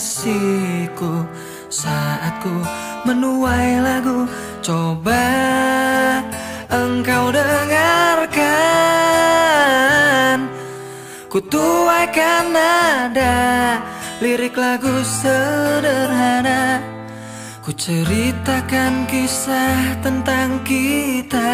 kasihku. Saat ku menuai lagu, coba engkau dengarkan. Ku tuaikan nada lirik lagu sederhana. Ku ceritakan kisah tentang kita.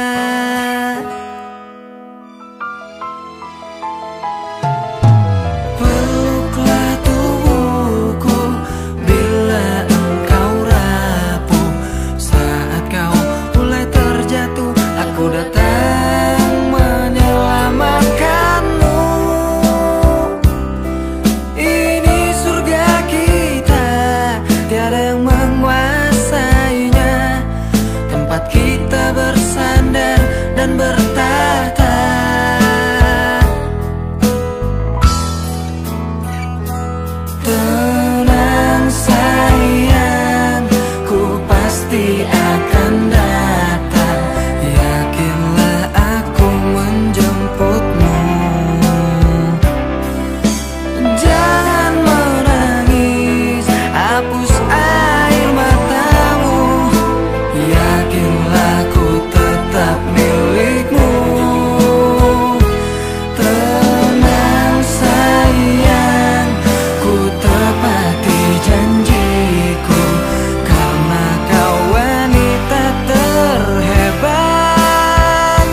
Bersandar dan bertahta. Tenang sayang, ku pasti akan datang. Yakinlah aku menjemputmu. Jangan menangis, hapus air matamu. Yakinlah ku tetap milikmu. Tenang sayang, ku tepati janjiku, karena kau wanita terhebat.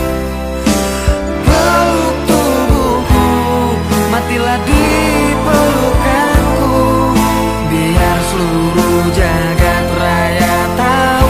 Peluk tubuhku, matilah di pelukanku, biar seluruh jagat raya tahu.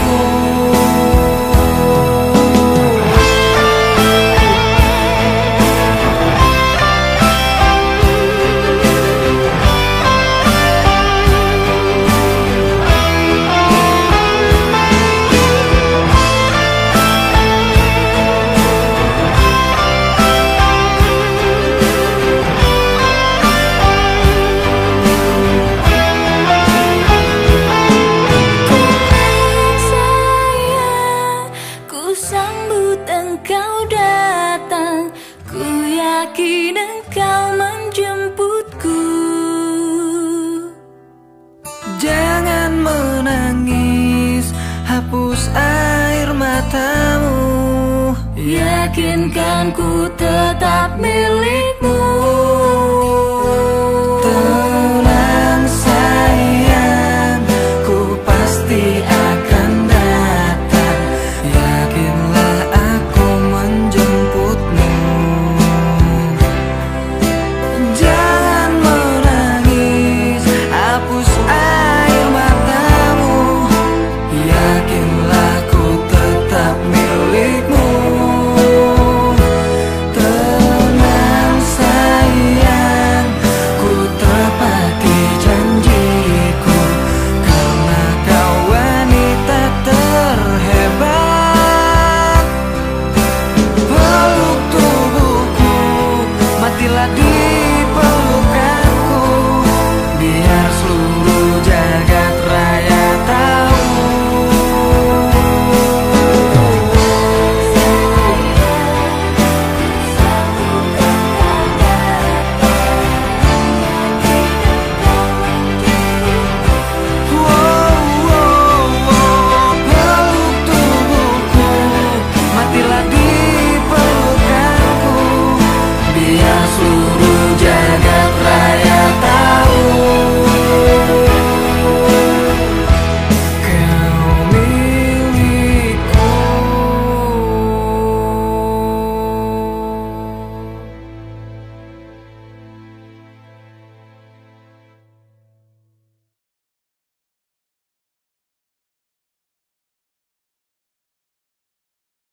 Sambut engkau datang, ku yakin engkau menjemputku. Jangan menangis, hapus air matamu. Yakinkan ku tetap milikmu.